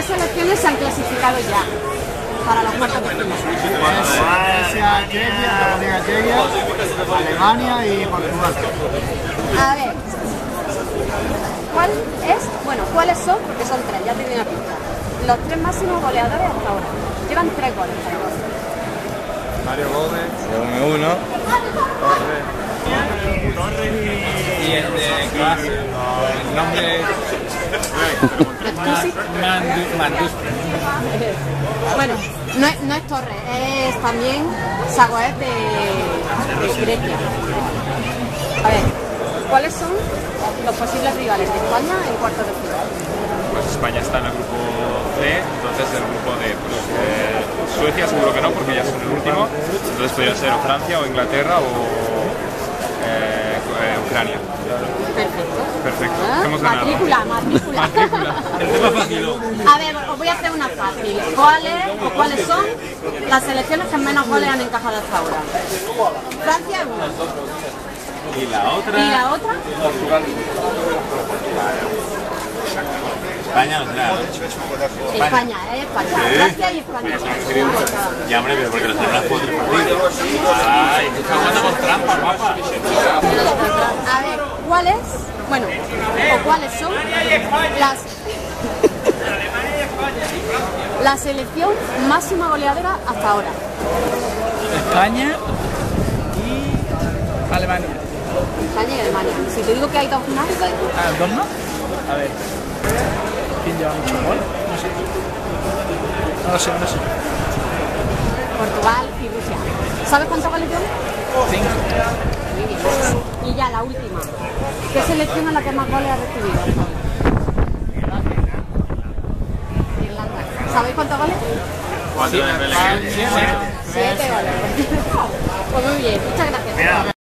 selecciones se han clasificado ya para los cuartos de final? Suecia, Chequia, Alemania y Portugal. A ver, ¿cuáles son? Porque son tres, ya te doy una pista. Los tres máximos goleadores hasta ahora. Llevan 3 goles. Mario Gómez, uno. Torres y el de clase. El nombre Mandus. Bueno, no es Torres, es también Zagoez de Grecia. A ver, ¿cuáles son los posibles rivales de España en cuartos de final? Pues España está en el grupo C, entonces el grupo D, pues, Suecia seguro que no, porque ya son el último, entonces podría ser o Francia o Inglaterra o Ucrania. Perfecto. Hemos ganado. Matrícula. El tema fácil. A ver, os voy a hacer una fácil. ¿Cuáles son las selecciones que menos goles han encajado hasta ahora? Francia es una. ¿Y la otra? ¿Y la otra? Portugal. España no será, ¿no? España. ¿Sí? Francia y España. Ya, hombre, pero porque los demás pueden partido. Ay, te estás jugando con trampa, guapa. A ver, ¿cuáles son la selección máxima goleadora hasta ahora? España y Alemania. España y Alemania. Si te digo que hay dos más. ¿Dos más? A ver. ¿Quién lleva mucho gol? No sé. Portugal y Rusia. ¿Sabes cuántos goles llevan? 5. Muy bien. Y ya la última. ¿Qué selección es la que más goles ha recibido hasta ahora? Irlanda. ¿Sabéis cuántos goles? 4 de Belén. 7 goles. Pues muy bien, muchas gracias.